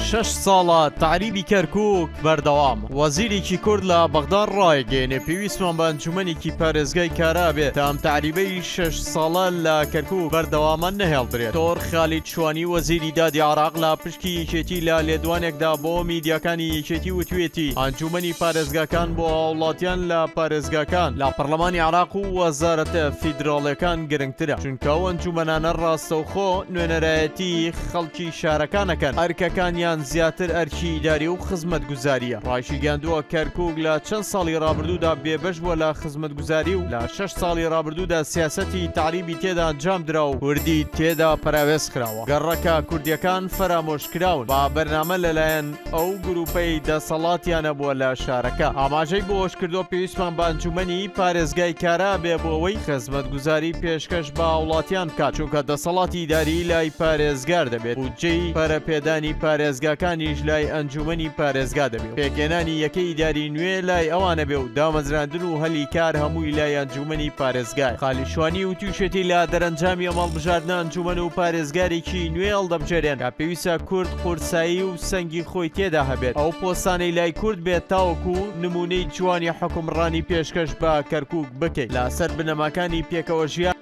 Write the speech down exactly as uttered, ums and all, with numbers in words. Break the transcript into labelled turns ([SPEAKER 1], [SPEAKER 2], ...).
[SPEAKER 1] شش ساڵە تعریبی کەرکووک بەردەوام. وەزیرێکی کورد لە بەغداد ڕایگەیەنێ پێویستمان بە ئەنجومەنێکی پارێزگای کارا بێت تا ئەم تعریبەی شش ساڵە لە کەرکووک بەردەوامە نەهێڵدرێت. تۆر خالید شوانی وەزیری دادی عێراق لە پشکی یەکێتی لە لێدوانێکدا بۆ میدیاکانی یەکێتی وتوێتی ئەنجومەنی پارێزگاکان بۆ هاوڵاتیان لە پارێزگاکان لە پەرلەمانی عێراق و وەزارەتە فیدراڵیەکان گرنگترە، چونکە ئەو ئەنجومەنانە ڕاستەوخۆ نوێنەرایەتی خەڵکی شارەکانەکەن، ئەرکەکانیان زیاتر ئەرکی ئیداری و خزمەتگوزاریە. ڕایشی گەاندووە کەرکووک لە چەند ساڵی ڕابردوودا بێبەش بووە لە خزمەتگوزاری و لە شەش ساڵی ڕابردوودا سیاسەتی تعریبی تێدا ئەنجام درا و کوردی تێدا پەراوێز کراوە. گەڕەکە کوردیەکان فەرامۆشکراون با بەرنامە لەلایەن ئەو گروپەی دەسەڵاتیانە بووە لە شارەکە. ئاماژەی بۆ هۆشکردۆ پێویستمان بە ئەنجومەنی پارێزگای کارا بێ بۆ ئەوەی خزمەتگوزاری پێشکەش بە وڵاتیان بکات، چونکە دەسەڵاتی ئیداری لای پارێزگار دەبێت، بودجەی پەرەپێدانی پارێزگاکانیش لای ئەنجومەنی پارێزگا دەبێت. پێکێنانی یەکەی ئیداری نوێ لای ئەوانە بێ و دامەزراندن و هەلی کار هەمووی لای ئەنجومەنی پارێزگای. خالیشوانی و تووشێتی لە دەرەنجامی ئەمەڵبژاردنە ئەنجومەن و پارێزگارێکی نوێ هەڵدەبژێرێن کە پێویستە کورد قورسایی و سەنگی خۆی تێدا هەبێت. ئەو پۆستانەی لای کورد بێت تاوەکو نمونەی جوانی حکومڕانی پێشکەش بە کەرکووک بکەیت لەسەر بنەماکانی پێکەوە ژیان